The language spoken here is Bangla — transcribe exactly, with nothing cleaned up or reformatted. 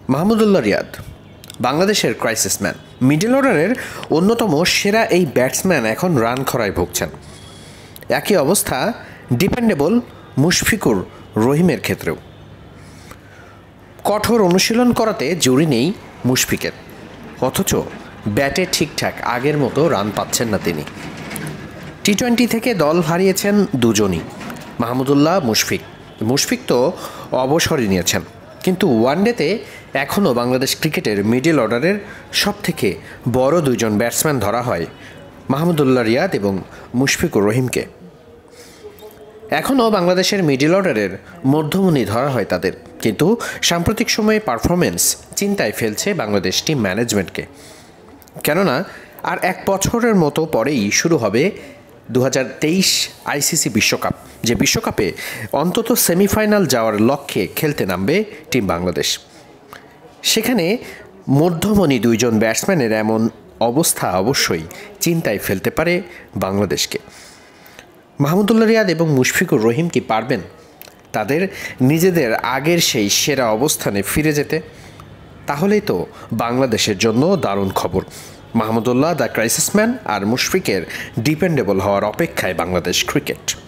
মাহমুদুল্লাহ রিয়াদ বাংলাদেশের ক্রাইসিস ম্যান। মিডল অর্ডারের অন্যতম সেরা এই ব্যাটসম্যান এখন রান খরায় ভুগছেন। একই অবস্থা ডিপেন্ডেবল মুশফিকুর রহিমের ক্ষেত্রেও। কঠোর অনুশীলন করাতে জুড়ি নেই মুশফিকের, অথচ ব্যাটে ঠিকঠাক আগের মতো রান পাচ্ছেন না তিনি। টি টোয়েন্টি থেকে দল হারিয়েছেন দুজনই, মাহমুদুল্লাহ মুশফিক। মুশফিক তো অবসরই নিয়েছেন, কিন্তু ওয়ানডেতে এখনও বাংলাদেশ ক্রিকেটের মিডল অর্ডারের সবথেকে বড় দুইজন ব্যাটসম্যান ধরা হয় মাহমুদুল্লাহ রিয়াদ এবং মুশফিকুর রহিমকে। এখনও বাংলাদেশের মিডল অর্ডারের মধ্যমণি ধরা হয় তাদের, কিন্তু সাম্প্রতিক সময়ে পারফরমেন্স চিন্তায় ফেলছে বাংলাদেশ টিম ম্যানেজমেন্টকে। কেননা আর এক বছরের মতো পরেই শুরু হবে দু হাজার তেইশ আইসিসি বিশ্বকাপ, যে বিশ্বকাপে অন্তত সেমিফাইনাল যাওয়ার লক্ষ্যে খেলতে নামবে টিম বাংলাদেশ। সেখানে মধ্যমণি দুইজন ব্যাটসম্যানের এমন অবস্থা অবশ্যই চিন্তায় ফেলতে পারে বাংলাদেশকে। মাহমুদুল্লাহ রিয়াদ এবং মুশফিকুর রহিম কি পারবেন তাদের নিজেদের আগের সেই সেরা অবস্থানে ফিরে যেতে? তাহলেই তো বাংলাদেশের জন্য দারুণ খবর। মাহমুদুল্লাহ দ্য ক্রাইসিস ম্যান আর মুশফিকের ডিপেন্ডেবল হওয়ার অপেক্ষায় বাংলাদেশ ক্রিকেট।